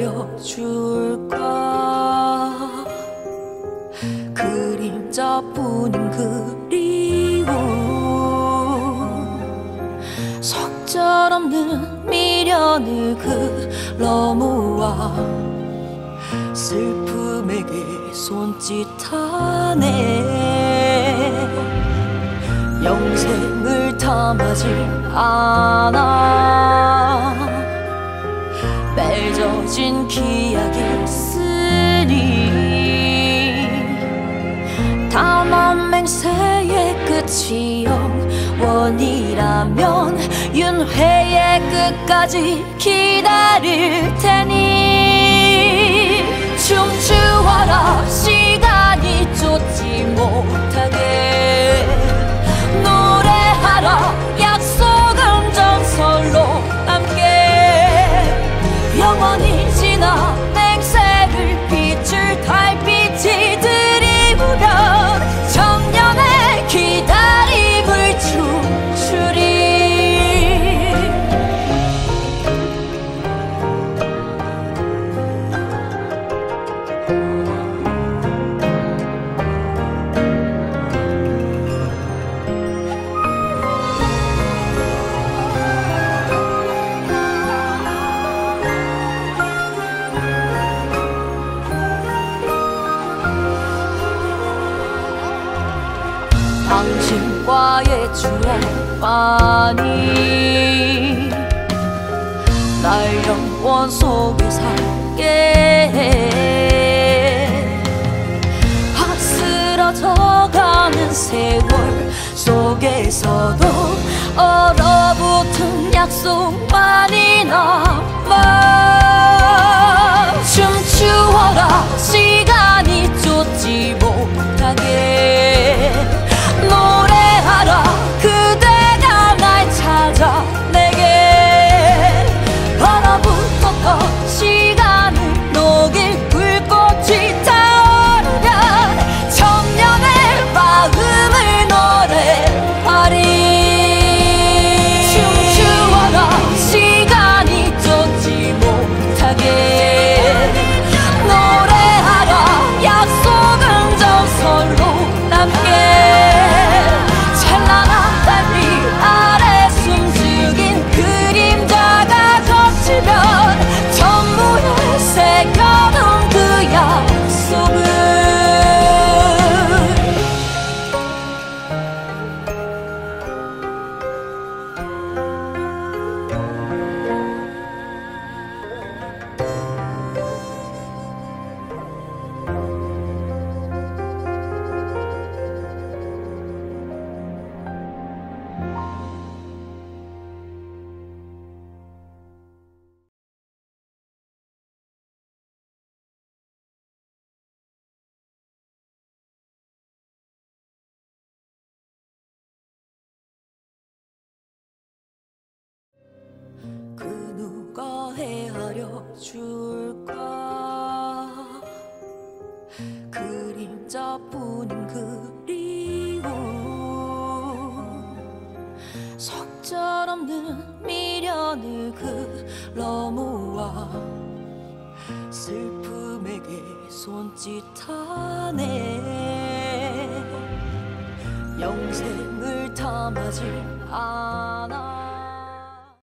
헤아려 줄까. 그림자뿐인 그리움, 속절없는 미련을 글러모아 슬픔에게 손짓하네. 영생을 탐하지 않아 맺어진 기약이 있으니 단한 맹세의 끝이 영원이라면 윤회의 끝까지 기다릴 테니 춤추어라 시간이 쫓지 못하게 노래하라 약속은 전설로 남게 영원히 지나 맹세를 비출 달빛이 들이우면 청년의 기다림을 춤추리. 당신과의 추억만이 날 영원 속에 살게 해. 바스러져가는 세월 속에서도 얼어붙은 약속만이 남아 춤추어라 시간이 쫓지 못하게 노래하라 그대가 날 찾아 내게 얼어붙었던 시간을 녹일 불꽃이 타오르면 청년의 마음을 노래하리. 춤추어라 시간이 쫓지 못하게 노래하라 약속은 전설로 남게 전부에 새겨둔 그 약속은 그 누가 헤아려 줄까. 그림자뿐인 그리움, 속절없는 미련을 글러모아 슬픔에게 손짓하네. 영생을 탐하지 않아